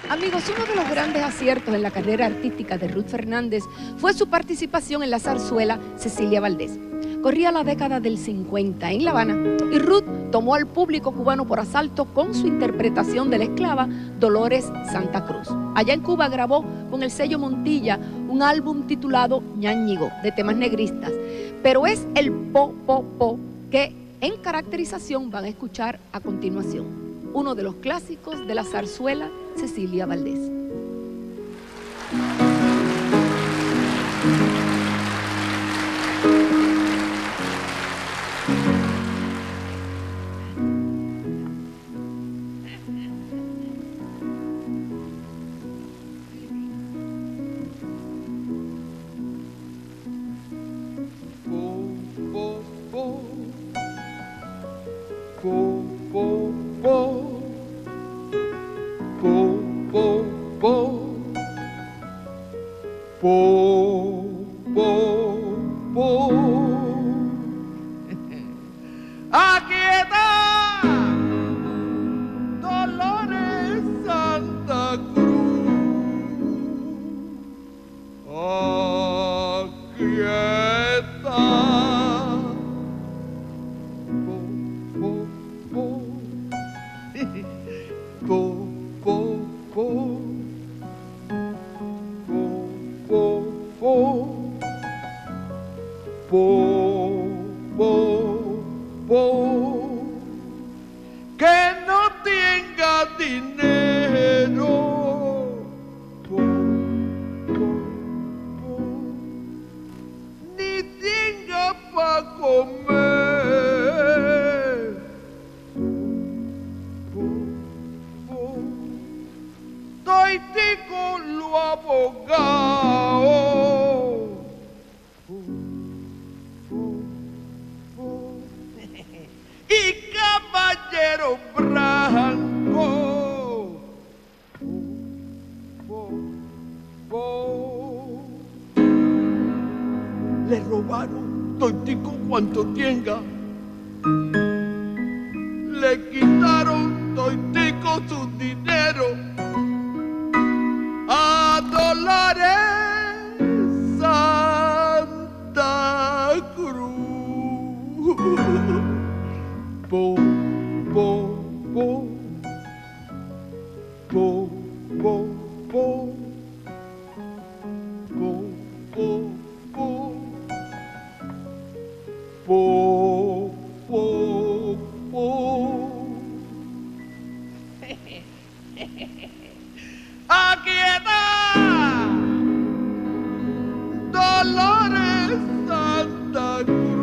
Amigos, uno de los grandes aciertos en la carrera artística de Ruth Fernández fue su participación en la zarzuela Cecilia Valdés. Corría la década del 50 en La Habana y Ruth tomó al público cubano por asalto con su interpretación de la esclava Dolores Santa Cruz. Allá en Cuba grabó con el sello Montilla un álbum titulado Ñáñigo, de temas negristas, pero es el po, po, po que en caracterización van a escuchar a continuación, uno de los clásicos de la zarzuela Cecilia Valdés. Aquí está Dolores Santa Cruz. Aquí está. Que no tenga dinero, ni tenga pa' comer, toitico lo abogado. Y caballero blanco, le robaron toitico cuanto tenga, le quitaron toitico su dinero a Dolores Santa Cruz. Po, po, po, po, po, po, po, po, po, po, po, po. Aquí está Dolores Santa Cruz.